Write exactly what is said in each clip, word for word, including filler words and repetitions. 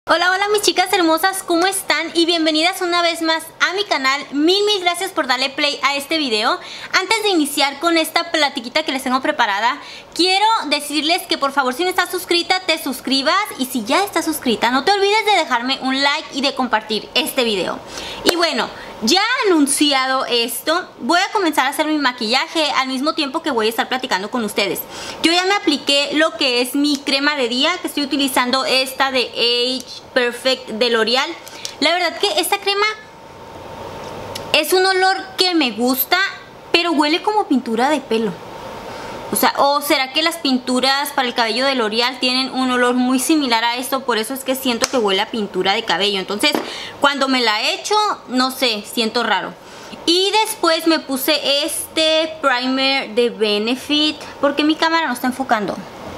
Hola, hola mis chicas hermosas, ¿cómo están? Y bienvenidas una vez más a mi canal. Mil, mil gracias por darle play a este video. Antes de iniciar con esta platiquita que les tengo preparada, quiero decirles que por favor, si no estás suscrita, te suscribas. Y si ya estás suscrita, no te olvides de dejarme un like y de compartir este video. Y bueno, ya anunciado esto, voy a comenzar a hacer mi maquillaje al mismo tiempo que voy a estar platicando con ustedes. Yo ya me apliqué lo que es mi crema de día, que estoy utilizando esta de Age Perfect de L'Oreal. La verdad que esta crema es un olor que me gusta, pero huele como pintura de pelo. O sea, ¿o será que las pinturas para el cabello de L'Oreal tienen un olor muy similar a esto? Por eso es que siento que huele a pintura de cabello. Entonces, cuando me la echo, no sé, siento raro. Y después me puse este primer de Benefit. ¿Por qué mi cámara no está enfocando?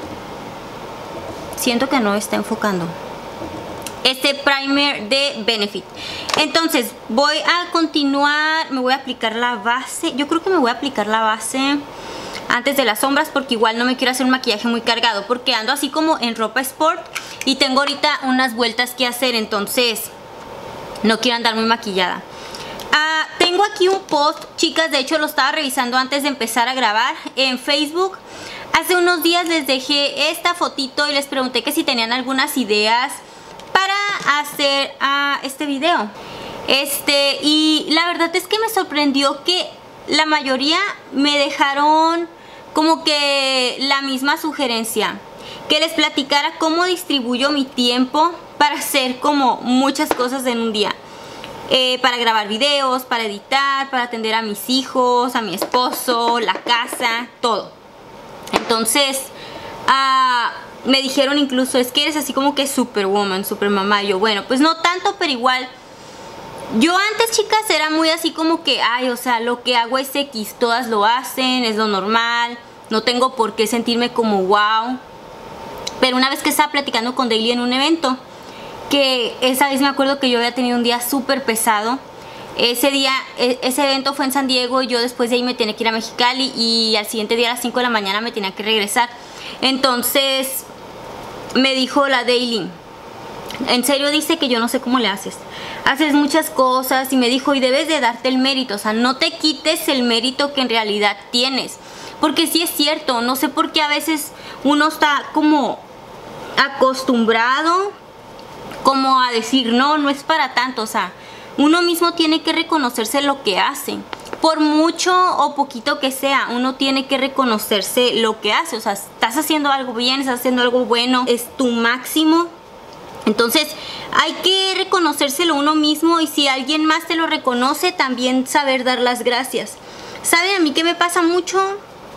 Siento que no está enfocando. Este primer de Benefit. Entonces, voy a continuar. Me voy a aplicar la base. Yo creo que me voy a aplicar la base antes de las sombras, porque igual no me quiero hacer un maquillaje muy cargado, porque ando así como en ropa sport y tengo ahorita unas vueltas que hacer, entonces no quiero andar muy maquillada. Ah, tengo aquí un post, chicas, de hecho lo estaba revisando antes de empezar a grabar en Facebook. Hace unos días les dejé esta fotito y les pregunté que si tenían algunas ideas para hacer ah, este video. Este, y la verdad es que me sorprendió que la mayoría me dejaron como que la misma sugerencia, que les platicara cómo distribuyo mi tiempo para hacer como muchas cosas en un día, eh, para grabar videos, para editar, para atender a mis hijos, a mi esposo, la casa, todo. Entonces ah, me dijeron incluso, es que eres así como que superwoman, supermamá. Y yo, bueno, pues no tanto, pero igual. Yo antes, chicas, era muy así como que, ay, o sea, lo que hago es X, todas lo hacen, es lo normal, no tengo por qué sentirme como wow. Pero una vez que estaba platicando con Daily en un evento, que esa vez me acuerdo que yo había tenido un día súper pesado. Ese día, ese evento fue en San Diego y yo después de ahí me tenía que ir a Mexicali y al siguiente día a las cinco de la mañana me tenía que regresar. Entonces me dijo la Daily, en serio, dice que yo no sé cómo le haces. Haces muchas cosas, y me dijo, y debes de darte el mérito. O sea, no te quites el mérito que en realidad tienes. Porque sí es cierto, no sé por qué a veces uno está como acostumbrado como a decir, no, no es para tanto. O sea, uno mismo tiene que reconocerse lo que hace. Por mucho o poquito que sea, uno tiene que reconocerse lo que hace. O sea, estás haciendo algo bien, estás haciendo algo bueno, es tu máximo. Entonces hay que reconocérselo uno mismo, y si alguien más te lo reconoce, también saber dar las gracias. ¿Saben a mí qué me pasa mucho?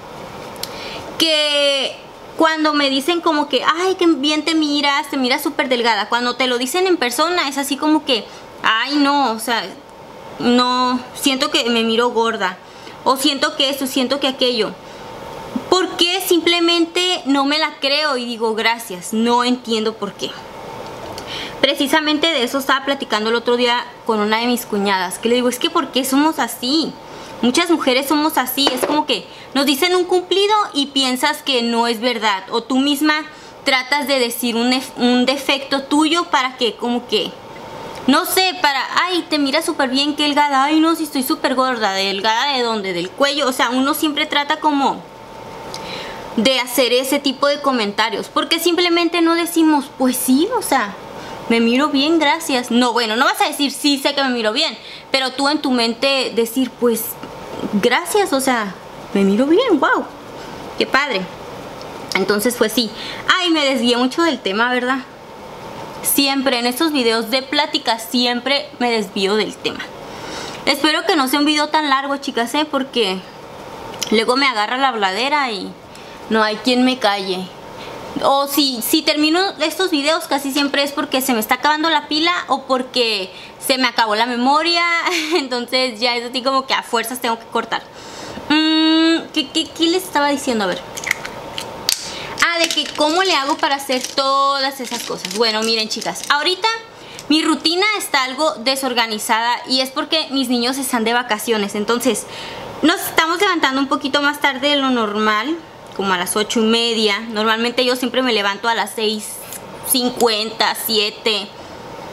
Que cuando me dicen como que, ay, qué bien te miras, te miras súper delgada. Cuando te lo dicen en persona es así como que, ay no, o sea, no, siento que me miro gorda. O siento que esto, siento que aquello. Porque simplemente no me la creo y digo gracias, no entiendo por qué. Precisamente de eso estaba platicando el otro día con una de mis cuñadas, que le digo, es que ¿por qué somos así? Muchas mujeres somos así, es como que nos dicen un cumplido y piensas que no es verdad, o tú misma tratas de decir un, un defecto tuyo para que como que, no sé, para, ay, te miras súper bien, que delgada, ay no, si estoy súper gorda, delgada de dónde, del cuello. O sea, uno siempre trata como de hacer ese tipo de comentarios, porque simplemente no decimos, pues sí, o sea, me miro bien, gracias. No, bueno, no vas a decir sí, sé que me miro bien, pero tú en tu mente decir, pues, gracias, o sea, me miro bien, wow, qué padre. Entonces, pues sí. Ay, me desvié mucho del tema, ¿verdad? Siempre en estos videos de plática, siempre me desvío del tema. Espero que no sea un video tan largo, chicas, ¿eh? Porque luego me agarra la habladera y no hay quien me calle. O si, si termino estos videos, casi siempre es porque se me está acabando la pila o porque se me acabó la memoria. Entonces ya es así como que a fuerzas tengo que cortar. mm, ¿qué, qué, ¿Qué les estaba diciendo? A ver. Ah, de que cómo le hago para hacer todas esas cosas. Bueno, miren, chicas, ahorita mi rutina está algo desorganizada y es porque mis niños están de vacaciones. Entonces nos estamos levantando un poquito más tarde de lo normal, como a las ocho y media. Normalmente yo siempre me levanto a las seis cincuenta, siete.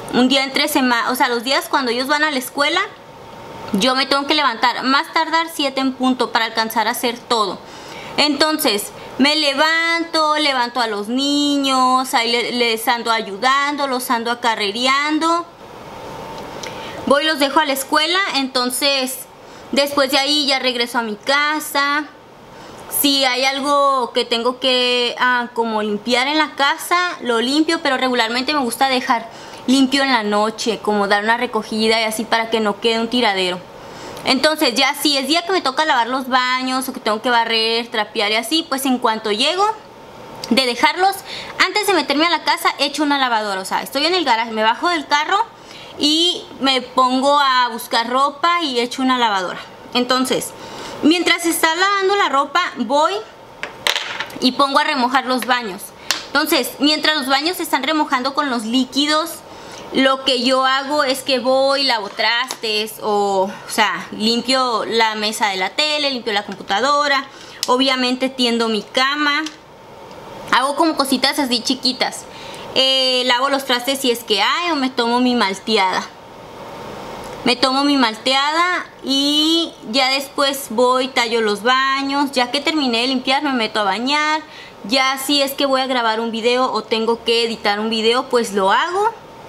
un día entre semana, o sea, los días cuando ellos van a la escuela, yo me tengo que levantar, más tardar siete en punto para alcanzar a hacer todo. Entonces, me levanto, levanto a los niños, ahí les, les ando ayudando, los ando acarrereando. Voy y los dejo a la escuela, entonces, después de ahí ya regreso a mi casa. Si hay algo que tengo que ah, como limpiar en la casa, lo limpio, pero regularmente me gusta dejar limpio en la noche, como dar una recogida y así para que no quede un tiradero. Entonces ya si es día que me toca lavar los baños o que tengo que barrer, trapear y así, pues en cuanto llego de dejarlos, antes de meterme a la casa, echo una lavadora. O sea, estoy en el garaje, me bajo del carro y me pongo a buscar ropa y echo una lavadora. Entonces, mientras está lavando la ropa, voy y pongo a remojar los baños. Entonces, mientras los baños se están remojando con los líquidos, lo que yo hago es que voy, lavo trastes o, o sea, limpio la mesa de la tele, limpio la computadora, obviamente tiendo mi cama, hago como cositas así chiquitas, eh, lavo los trastes si es que hay o me tomo mi malteada. Me tomo mi malteada y ya después voy, tallo los baños, ya que terminé de limpiar me meto a bañar, ya si es que voy a grabar un video o tengo que editar un video, pues lo hago.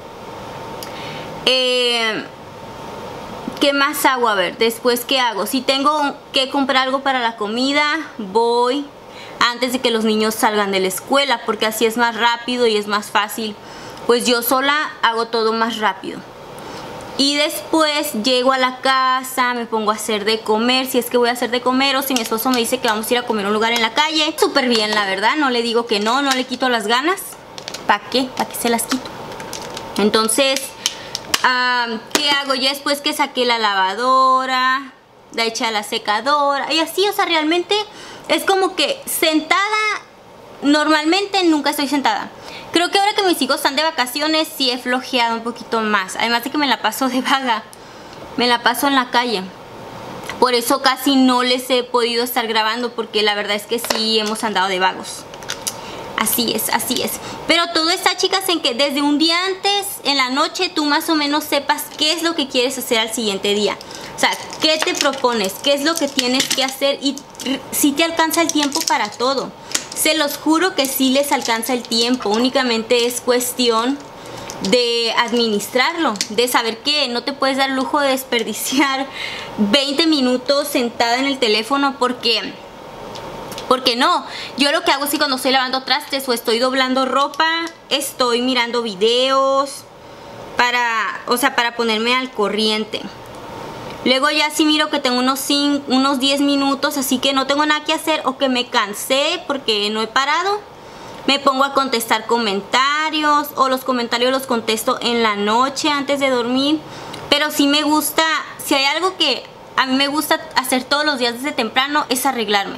Eh, ¿Qué más hago? A ver, después ¿qué hago? Si tengo que comprar algo para la comida, voy antes de que los niños salgan de la escuela, porque así es más rápido y es más fácil. Pues yo sola hago todo más rápido. Y después llego a la casa, me pongo a hacer de comer, si es que voy a hacer de comer, o si mi esposo me dice que vamos a ir a comer a un lugar en la calle. Súper bien, la verdad, no le digo que no, no le quito las ganas. ¿Para qué? ¿Para qué se las quito? Entonces, um, ¿qué hago? Ya después que saqué la lavadora, la eché a la secadora, y así, o sea, realmente es como que sentada, normalmente nunca estoy sentada. Creo que ahora que mis hijos están de vacaciones sí he flojeado un poquito más. Además de que me la paso de vaga. Me la paso en la calle. Por eso casi no les he podido estar grabando, porque la verdad es que sí hemos andado de vagos. Así es, así es. Pero todo está, chicas, en que desde un día antes, en la noche, tú más o menos sepas qué es lo que quieres hacer al siguiente día. O sea, ¿qué te propones? ¿Qué es lo que tienes que hacer? Y si te alcanza el tiempo para todo. Se los juro que sí les alcanza el tiempo, únicamente es cuestión de administrarlo, de saber que no te puedes dar lujo de desperdiciar veinte minutos sentada en el teléfono porque, porque no. Yo lo que hago es que cuando estoy lavando trastes o estoy doblando ropa, estoy mirando videos para, o sea, para ponerme al corriente. Luego ya si miro que tengo unos, cinco, unos diez minutos, así que no tengo nada que hacer o que me cansé porque no he parado, me pongo a contestar comentarios, o los comentarios los contesto en la noche antes de dormir. Pero sí me gusta, si hay algo que a mí me gusta hacer todos los días desde temprano, es arreglarme.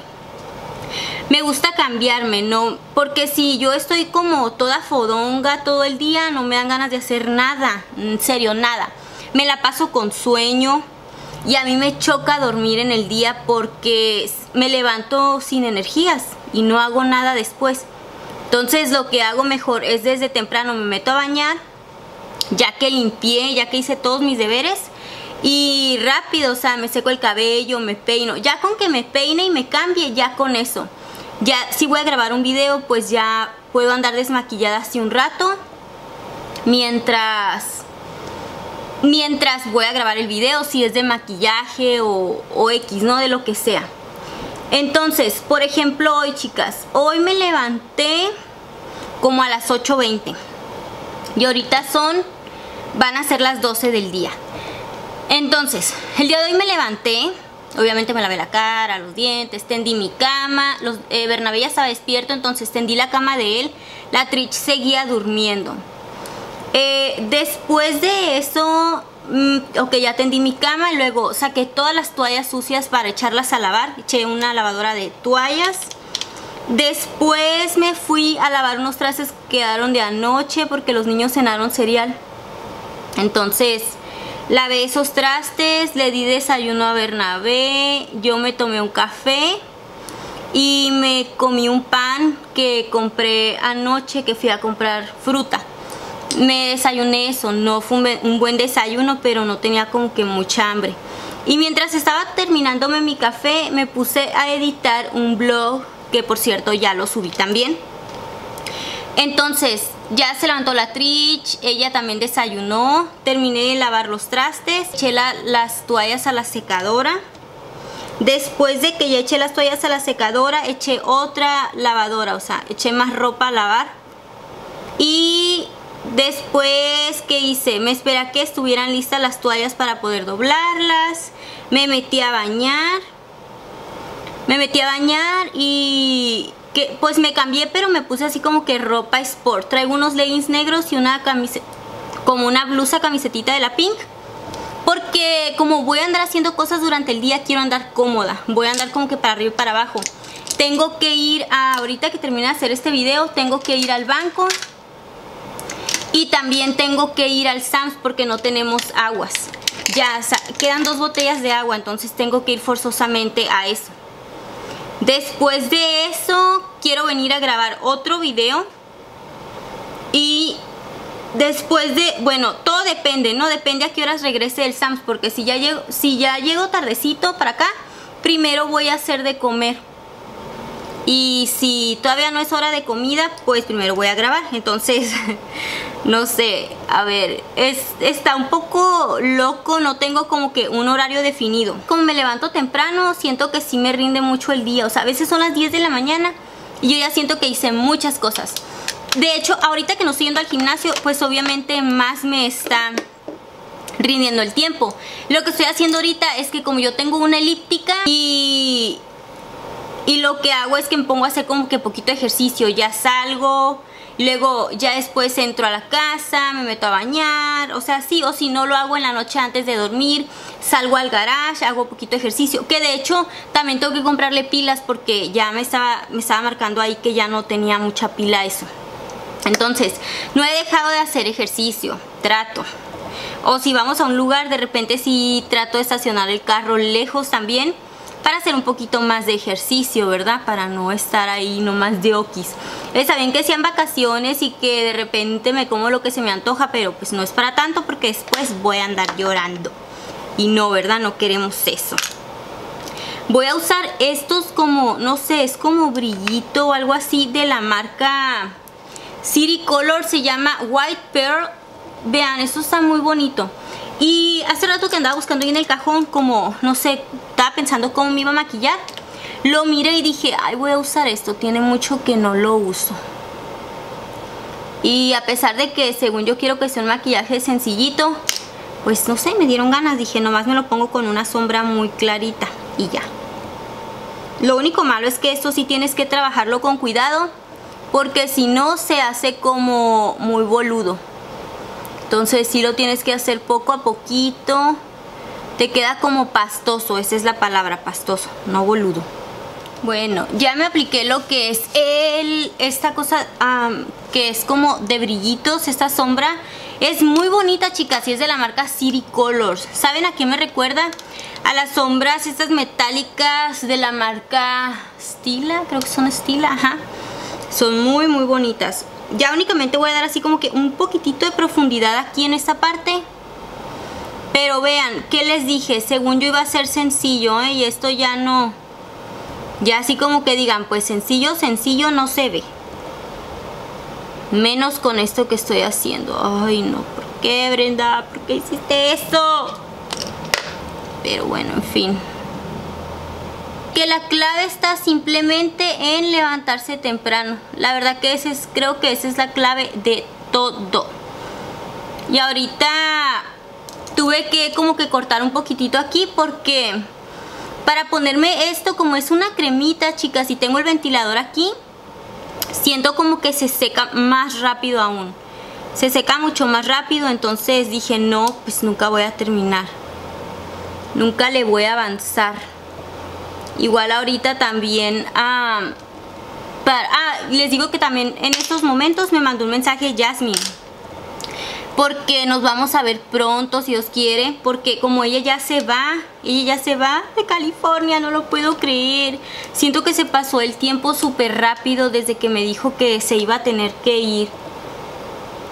Me gusta cambiarme, ¿no? Porque si yo estoy como toda fodonga todo el día, no me dan ganas de hacer nada, en serio, nada. Me la paso con sueño. Y a mí me choca dormir en el día porque me levanto sin energías y no hago nada después. Entonces lo que hago mejor es desde temprano me meto a bañar, ya que limpié, ya que hice todos mis deberes, y rápido, o sea, me seco el cabello, me peino. Ya con que me peine y me cambie, ya con eso. Ya si voy a grabar un video, pues ya puedo andar desmaquillada así un rato, mientras... Mientras voy a grabar el video, si es de maquillaje o, o X, ¿no? De lo que sea. Entonces, por ejemplo, hoy, chicas, hoy me levanté como a las ocho veinte. Y ahorita son, van a ser las doce del día. Entonces, el día de hoy me levanté, obviamente me lavé la cara, los dientes, tendí mi cama. Los, eh, Bernabé ya estaba despierto, entonces tendí la cama de él. La Trich seguía durmiendo. Eh, después de eso, mmm, ok, ya tendí mi cama y luego saqué todas las toallas sucias para echarlas a lavar. Eché una lavadora de toallas. Después me fui a lavar unos trastes que quedaron de anoche porque los niños cenaron cereal. Entonces, lavé esos trastes, le di desayuno a Bernabé, yo me tomé un café y me comí un pan que compré anoche, que fui a comprar fruta. me desayuné eso. No fue un, un buen desayuno, pero no tenía como que mucha hambre. Y mientras estaba terminándome mi café, me puse a editar un vlog, que por cierto ya lo subí también. Entonces ya se levantó la Trish, ella también desayunó, terminé de lavar los trastes, eché la, las toallas a la secadora. Después de que ya eché las toallas a la secadora, eché otra lavadora, o sea, eché más ropa a lavar. Y después, ¿qué hice? Me esperé a que estuvieran listas las toallas para poder doblarlas. Me metí a bañar. Me metí a bañar y que pues me cambié, pero me puse así como que ropa sport. Traigo unos leggings negros y una camiseta, como una blusa camisetita de la Pink. Porque como voy a andar haciendo cosas durante el día, quiero andar cómoda. Voy a andar como que para arriba y para abajo. Tengo que ir, a, ahorita que termine de hacer este video, tengo que ir al banco. Y también tengo que ir al Sam's porque no tenemos aguas. Ya, o sea, quedan dos botellas de agua, entonces tengo que ir forzosamente a eso. Después de eso, quiero venir a grabar otro video. Y después de, bueno, todo depende, ¿no? Depende a qué horas regrese el Sam's, porque si ya llego, si ya llego tardecito para acá, primero voy a hacer de comer. Y si todavía no es hora de comida, pues primero voy a grabar. Entonces, no sé, a ver, es, está un poco loco, no tengo como que un horario definido. Como me levanto temprano, siento que sí me rinde mucho el día. O sea, a veces son las diez de la mañana y yo ya siento que hice muchas cosas. De hecho, ahorita que no estoy yendo al gimnasio, pues obviamente más me está rindiendo el tiempo. Lo que estoy haciendo ahorita es que como yo tengo una elíptica y... Y lo que hago es que me pongo a hacer como que poquito ejercicio. Ya salgo, luego ya después entro a la casa, me meto a bañar. O sea, sí, o si no lo hago en la noche antes de dormir. Salgo al garage, hago poquito ejercicio. Que de hecho también tengo que comprarle pilas porque ya me estaba, me estaba marcando ahí que ya no tenía mucha pila eso. Entonces, no he dejado de hacer ejercicio, trato. O si vamos a un lugar, de repente sí trato de estacionar el carro lejos también, para hacer un poquito más de ejercicio, ¿verdad? Para no estar ahí nomás de oquis. Está bien que sean vacaciones y que de repente me como lo que se me antoja, pero pues no es para tanto porque después voy a andar llorando. Y no, ¿verdad? No queremos eso. Voy a usar estos como, no sé, es como brillito o algo así de la marca City Color, se llama White Pearl. Vean, esto está muy bonito. Y hace rato que andaba buscando ahí en el cajón, como, no sé, estaba pensando cómo me iba a maquillar. Lo miré y dije, ay, voy a usar esto, tiene mucho que no lo uso. Y a pesar de que según yo quiero que sea un maquillaje sencillito, pues no sé, me dieron ganas. Dije, nomás me lo pongo con una sombra muy clarita y ya. Lo único malo es que esto sí tienes que trabajarlo con cuidado, porque si no se hace como muy boludo. Entonces sí lo tienes que hacer poco a poquito. Te queda como pastoso, esa es la palabra, pastoso, no boludo. Bueno, ya me apliqué lo que es el, esta cosa um, que es como de brillitos, esta sombra. Es muy bonita, chicas, y es de la marca City Colors. ¿Saben a qué me recuerda? A las sombras estas metálicas de la marca Stila, creo que son Stila, ajá. Son muy muy bonitas. Ya únicamente voy a dar así como que un poquitito de profundidad aquí en esta parte. Pero vean, ¿qué les dije? Según yo iba a ser sencillo, ¿eh? Y esto ya no. Ya así como que digan, pues sencillo, sencillo no se ve. Menos con esto que estoy haciendo. Ay no, ¿por qué, Brenda? ¿Por qué hiciste eso? Pero bueno, en fin. Que la clave está simplemente en levantarse temprano. La verdad que ese es, creo que esa es la clave de todo. Y ahorita tuve que como que cortar un poquitito aquí porque para ponerme esto, como es una cremita, chicas, y tengo el ventilador aquí, siento como que se seca más rápido aún. Se seca mucho más rápido, entonces dije, no, pues nunca voy a terminar. Nunca le voy a avanzar. Igual ahorita también, ah, para, ah, les digo que también en estos momentos me mandó un mensaje Jasmine. Porque nos vamos a ver pronto, si Dios quiere. Porque como ella ya se va, ella ya se va de California, no lo puedo creer. Siento que se pasó el tiempo súper rápido desde que me dijo que se iba a tener que ir.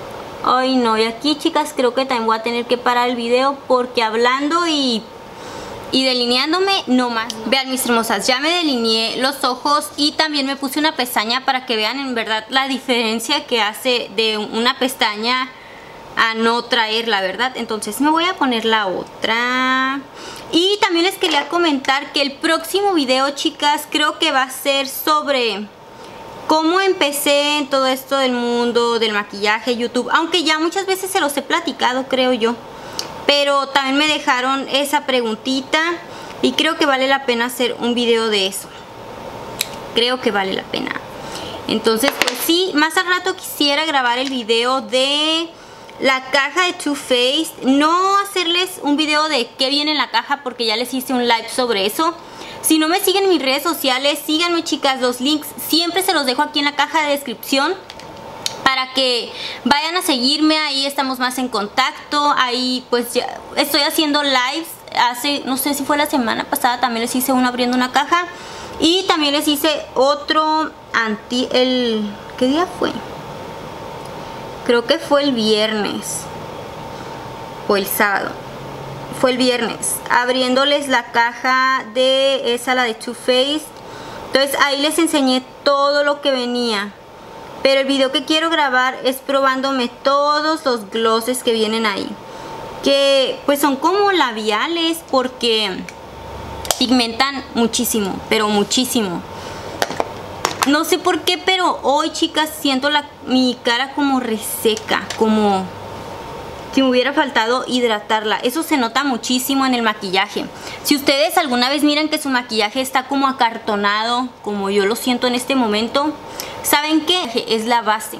Ay no, y aquí chicas creo que también voy a tener que parar el video porque hablando y, y delineándome no más. Vean mis hermosas, ya me delineé los ojos y también me puse una pestaña para que vean en verdad la diferencia que hace de una pestaña a no traerla, ¿verdad? Entonces me voy a poner la otra. Y también les quería comentar que el próximo video, chicas, creo que va a ser sobre cómo empecé en todo esto del mundo del maquillaje, YouTube. Aunque ya muchas veces se los he platicado, creo yo. Pero también me dejaron esa preguntita y creo que vale la pena hacer un video de eso. Creo que vale la pena. Entonces, pues sí, más al rato quisiera grabar el video de la caja de Too Faced. No hacerles un video de qué viene en la caja porque ya les hice un live sobre eso. Si no me siguen en mis redes sociales, síganme chicas, los links siempre se los dejo aquí en la caja de descripción para que vayan a seguirme, ahí estamos más en contacto. Ahí pues ya estoy haciendo lives, hace, no sé si fue la semana pasada, también les hice uno abriendo una caja. Y también les hice otro anti, el, ¿qué día fue? Creo que fue el viernes o el sábado. Fue el viernes, abriéndoles la caja de esa, la de Too Faced. Entonces ahí les enseñé todo lo que venía. Pero el video que quiero grabar es probándome todos los glosses que vienen ahí. Que pues son como labiales porque pigmentan muchísimo, pero muchísimo. No sé por qué, pero hoy chicas siento la, mi cara como reseca, como si me hubiera faltado hidratarla. Eso se nota muchísimo en el maquillaje. Si ustedes alguna vez miran que su maquillaje está como acartonado, como yo lo siento en este momento, ¿saben qué? Es la base.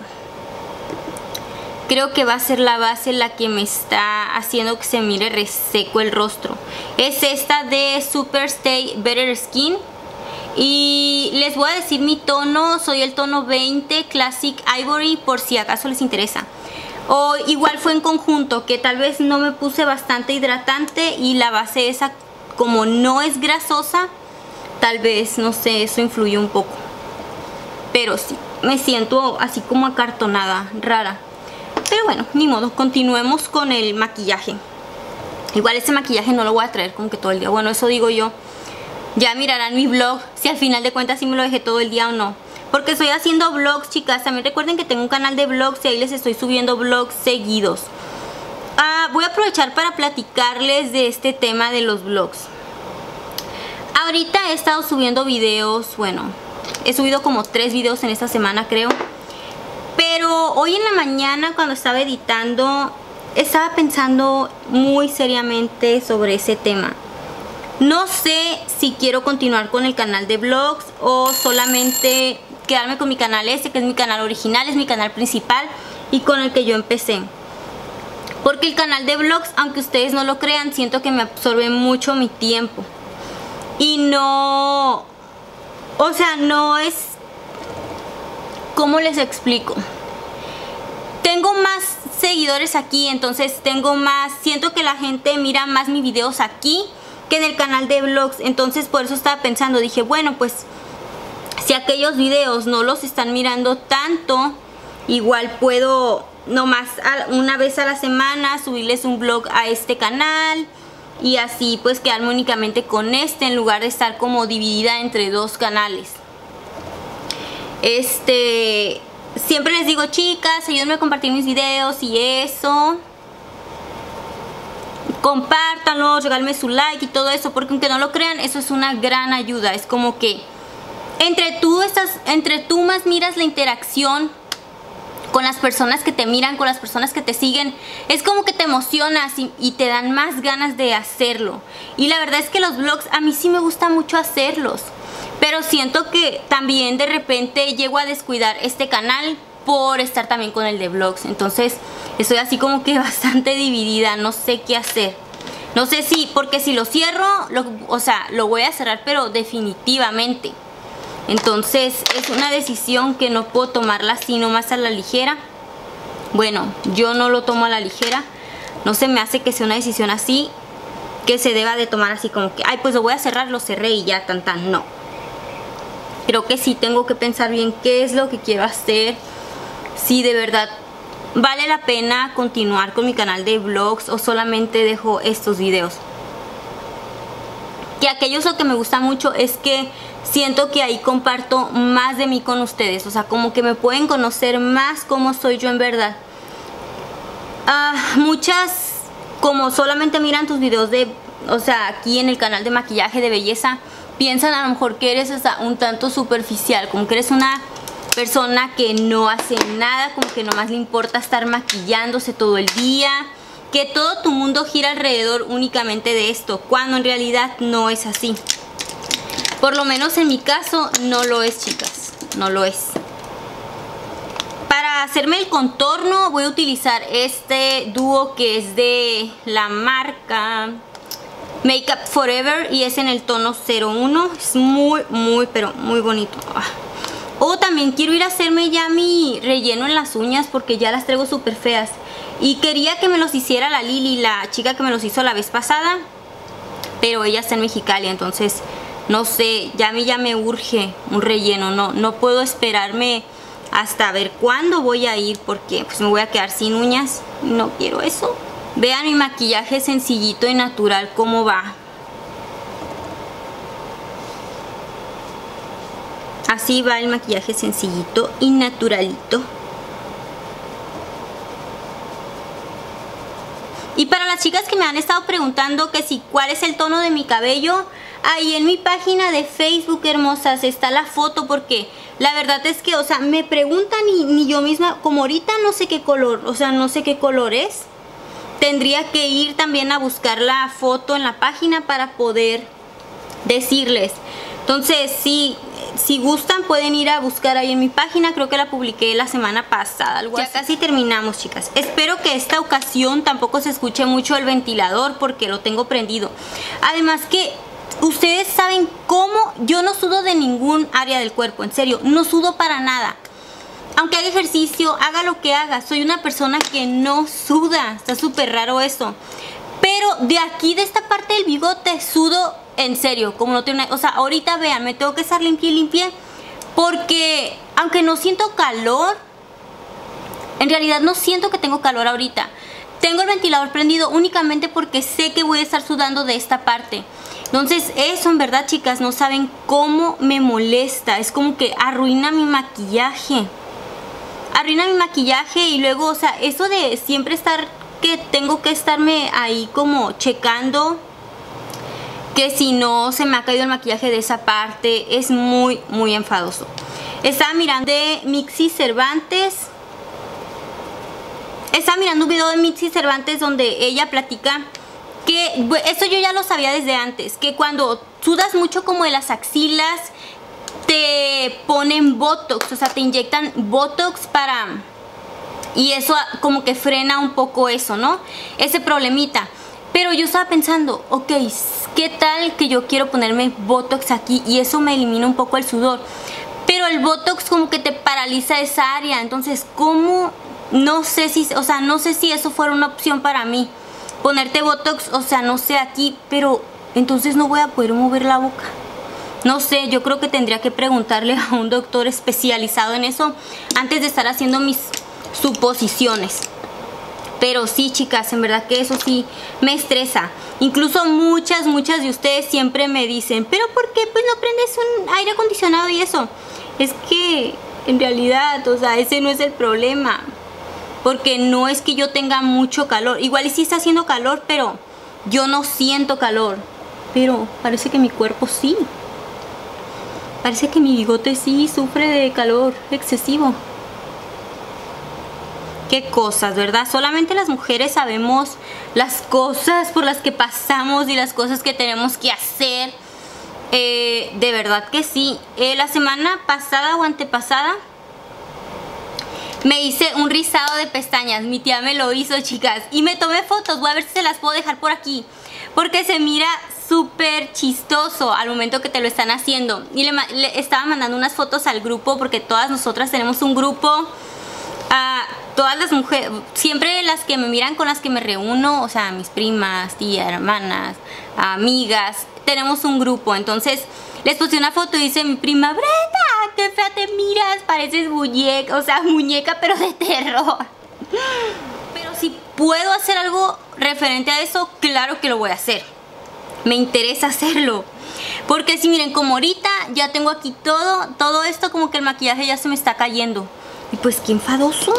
Creo que va a ser la base la que me está haciendo que se mire reseco el rostro. Es esta de Super Stay Better Skin. Y les voy a decir mi tono, soy el tono veinte Classic Ivory por si acaso les interesa. O igual fue en conjunto, que tal vez no me puse bastante hidratante y la base esa como no es grasosa, tal vez, no sé, eso influyó un poco. Pero sí, me siento así como acartonada, rara. Pero bueno, ni modo, continuemos con el maquillaje. Igual ese maquillaje no lo voy a traer como que todo el día, bueno, eso digo yo. Ya mirarán mi vlog si al final de cuentas si me lo dejé todo el día o no. Porque estoy haciendo vlogs, chicas. También recuerden que tengo un canal de vlogs y ahí les estoy subiendo vlogs seguidos. Ah, voy a aprovechar para platicarles de este tema de los vlogs. Ahorita he estado subiendo videos, bueno, he subido como tres videos en esta semana creo. Pero hoy en la mañana cuando estaba editando, estaba pensando muy seriamente sobre ese tema. No sé si quiero continuar con el canal de vlogs o solamente quedarme con mi canal este, que es mi canal original, es mi canal principal y con el que yo empecé. Porque el canal de vlogs, aunque ustedes no lo crean, siento que me absorbe mucho mi tiempo. Y no... O sea, no es... ¿Cómo les explico? Tengo más seguidores aquí, entonces tengo más... Siento que la gente mira más mis videos aquí que en el canal de vlogs. Entonces por eso estaba pensando, dije, bueno, pues si aquellos videos no los están mirando tanto, igual puedo nomás una vez a la semana subirles un vlog a este canal y así pues quedarme únicamente con este en lugar de estar como dividida entre dos canales. Este, siempre les digo, chicas, ayúdenme a compartir mis videos y eso. Compártanlo, regálenme su like y todo eso, porque aunque no lo crean, eso es una gran ayuda. Es como que entre tú estás, entre tú más miras la interacción con las personas que te miran, con las personas que te siguen, es como que te emocionas y, y te dan más ganas de hacerlo. Y la verdad es que los vlogs a mí sí me gusta mucho hacerlos, pero siento que también de repente llego a descuidar este canal por estar también con el de vlogs. Entonces estoy así como que bastante dividida, no sé qué hacer. No sé si, porque si lo cierro, lo, o sea, lo voy a cerrar, pero definitivamente. Entonces es una decisión que no puedo tomarla así nomás a la ligera. Bueno, yo no lo tomo a la ligera. No se me hace que sea una decisión así, que se deba de tomar así como que, ay, pues lo voy a cerrar, lo cerré y ya, tan tan, no. Creo que sí tengo que pensar bien qué es lo que quiero hacer. Si de verdad vale la pena continuar con mi canal de vlogs o solamente dejo estos videos. Que aquellos lo que me gusta mucho es que siento que ahí comparto más de mí con ustedes, o sea, como que me pueden conocer más cómo soy yo en verdad. Uh, muchas como solamente miran tus videos de, o sea, aquí en el canal de maquillaje, de belleza, piensan a lo mejor que eres, o sea, un tanto superficial, como que eres una persona que no hace nada, como que nomás le importa estar maquillándose todo el día, que todo tu mundo gira alrededor únicamente de esto, cuando en realidad no es así. Por lo menos en mi caso no lo es, chicas, no lo es. Para hacerme el contorno voy a utilizar este dúo que es de la marca Makeup Forever y es en el tono cero uno. Es muy, muy, pero muy bonito. O también quiero ir a hacerme ya mi relleno en las uñas porque ya las traigo súper feas. Y quería que me los hiciera la Lili, la chica que me los hizo la vez pasada, pero ella está en Mexicali, entonces no sé, ya a mí ya me urge un relleno. No, no puedo esperarme hasta ver cuándo voy a ir porque pues me voy a quedar sin uñas. No quiero eso. Vean mi maquillaje sencillito y natural cómo va. Así va el maquillaje sencillito y naturalito. Y para las chicas que me han estado preguntando que si cuál es el tono de mi cabello, ahí en mi página de Facebook, hermosas, está la foto porque la verdad es que, o sea, me preguntan y ni yo misma, como ahorita no sé qué color, o sea, no sé qué color es. Tendría que ir también a buscar la foto en la página para poder decirles. Entonces, si, si gustan, pueden ir a buscar ahí en mi página. Creo que la publiqué la semana pasada, algo así. Ya casi terminamos, chicas. Espero que esta ocasión tampoco se escuche mucho el ventilador porque lo tengo prendido. Además que ustedes saben cómo yo no sudo de ningún área del cuerpo. En serio, no sudo para nada. Aunque haga ejercicio, haga lo que haga, soy una persona que no suda. Está súper raro eso. Pero de aquí, de esta parte del bigote, sudo en serio, como no tiene, o sea, ahorita vean, me tengo que estar limpia y limpia porque aunque no siento calor, en realidad no siento que tengo calor ahorita. Tengo el ventilador prendido únicamente porque sé que voy a estar sudando de esta parte. Entonces eso, en verdad, chicas, no saben cómo me molesta. Es como que arruina mi maquillaje. Arruina mi maquillaje y luego, o sea, eso de siempre estar, que tengo que estarme ahí como checando que si no se me ha caído el maquillaje de esa parte, es muy, muy enfadoso. Estaba mirando de Mixi Cervantes. Estaba mirando un video de Mixi Cervantes donde ella platica que, eso yo ya lo sabía desde antes, que cuando sudas mucho como de las axilas, te ponen Botox, o sea, te inyectan Botox para... y eso como que frena un poco eso, ¿no? Ese problemita. Pero yo estaba pensando, ok, ¿qué tal que yo quiero ponerme Botox aquí y eso me elimina un poco el sudor? Pero el Botox como que te paraliza esa área, entonces, ¿cómo? No sé si, o sea, no sé si eso fuera una opción para mí. Ponerte Botox, o sea, no sé aquí, pero entonces no voy a poder mover la boca. No sé, yo creo que tendría que preguntarle a un doctor especializado en eso antes de estar haciendo mis suposiciones. Pero sí, chicas, en verdad que eso sí me estresa. Incluso muchas, muchas de ustedes siempre me dicen, ¿pero por qué pues no prendes un aire acondicionado y eso? Es que en realidad, o sea, ese no es el problema. Porque no es que yo tenga mucho calor. Igual y sí está haciendo calor, pero yo no siento calor. Pero parece que mi cuerpo sí. Parece que mi bigote sí sufre de calor excesivo. Qué cosas, ¿verdad? Solamente las mujeres sabemos las cosas por las que pasamos y las cosas que tenemos que hacer. Eh, de verdad que sí. Eh, la semana pasada o antepasada me hice un rizado de pestañas. Mi tía me lo hizo, chicas. Y me tomé fotos. Voy a ver si se las puedo dejar por aquí. Porque se mira súper chistoso al momento que te lo están haciendo. Y le, le estaba mandando unas fotos al grupo porque todas nosotras tenemos un grupo. Uh, todas las mujeres, siempre las que me miran, con las que me reúno, o sea, mis primas, tías, hermanas, amigas, tenemos un grupo. Entonces les puse una foto y dice mi prima, Brenda, qué fea te miras, pareces muñeca, o sea, muñeca pero de terror. Pero si puedo hacer algo referente a eso, claro que lo voy a hacer. Me interesa hacerlo. Porque si miren, como ahorita ya tengo aquí todo, todo esto, como que el maquillaje ya se me está cayendo. Y pues qué enfadoso.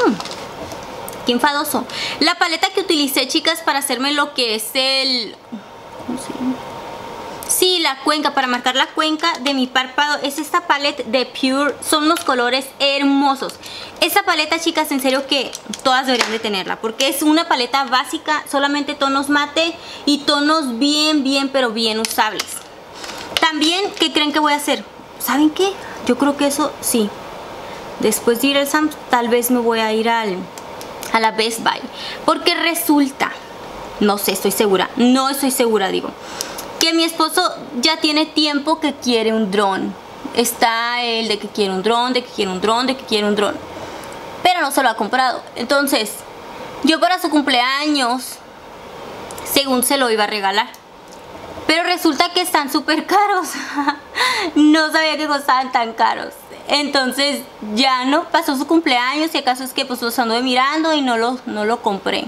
Qué enfadoso. La paleta que utilicé, chicas, para hacerme lo que es el... ¿cómo se llama? Sí, la cuenca, para marcar la cuenca de mi párpado, es esta paleta de Pure. Son unos colores hermosos. Esta paleta, chicas, en serio que todas deberían de tenerla, porque es una paleta básica, solamente tonos mate y tonos bien, bien, pero bien usables. También, ¿qué creen que voy a hacer? ¿Saben qué? Yo creo que eso, sí. Después de ir al Sam's, tal vez me voy a ir al, a la Best Buy. Porque resulta, no sé, estoy segura, no estoy segura, digo, que mi esposo ya tiene tiempo que quiere un dron. Está el de que quiere un dron, de que quiere un dron, de que quiere un dron. Pero no se lo ha comprado. Entonces, yo para su cumpleaños, según se lo iba a regalar. Pero resulta que están súper caros. No sabía que costaban tan caros. Entonces, ya no pasó su cumpleaños. Y acaso es que pues los anduve mirando y no lo, no lo compré.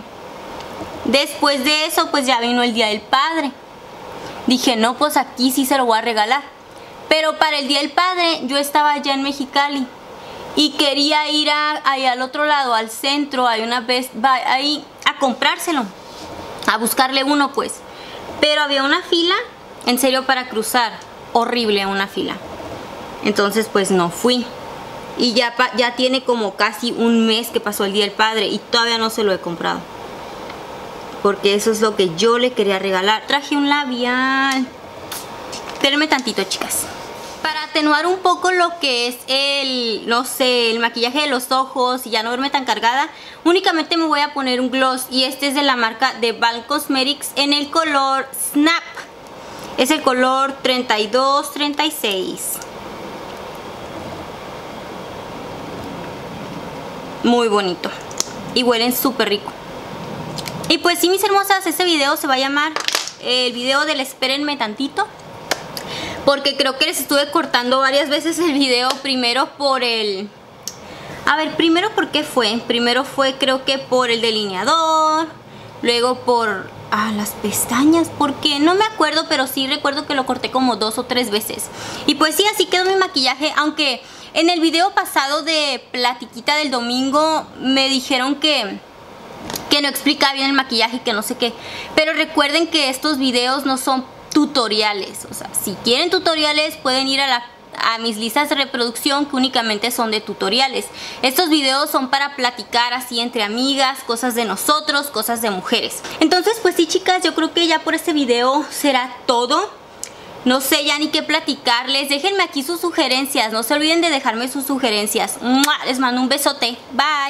Después de eso, pues ya vino el Día del Padre. Dije, no, pues aquí sí se lo voy a regalar. Pero para el Día del Padre yo estaba allá en Mexicali y quería ir a, ahí al otro lado, al centro, hay una Best Buy ahí, a comprárselo, a buscarle uno pues. Pero había una fila, en serio, para cruzar, horrible una fila. Entonces pues no fui. Y ya, ya tiene como casi un mes que pasó el Día del Padre y todavía no se lo he comprado. Porque eso es lo que yo le quería regalar. Traje un labial. Espérenme tantito, chicas. Para atenuar un poco lo que es el, no sé, el maquillaje de los ojos y ya no verme tan cargada, únicamente me voy a poner un gloss. Y este es de la marca de Balm Cosmetics en el color Snap. Es el color treinta y dos treinta y seis. Muy bonito. Y huelen súper rico. Y pues sí, mis hermosas, este video se va a llamar el video del espérenme tantito, porque creo que les estuve cortando varias veces el video. Primero por el... A ver, primero por qué fue. Primero fue creo que por el delineador. Luego por... Ah, las pestañas. Porque no me acuerdo, pero sí recuerdo que lo corté como dos o tres veces. Y pues sí, así quedó mi maquillaje. Aunque en el video pasado de platiquita del domingo me dijeron que... que no explicaba bien el maquillaje y que no sé qué. Pero recuerden que estos videos no son tutoriales. O sea, si quieren tutoriales pueden ir a, la, a mis listas de reproducción, que únicamente son de tutoriales. Estos videos son para platicar así entre amigas, cosas de nosotros, cosas de mujeres. Entonces pues sí, chicas, yo creo que ya por este video será todo. No sé ya ni qué platicarles. Déjenme aquí sus sugerencias. No se olviden de dejarme sus sugerencias. ¡Mua! Les mando un besote. Bye.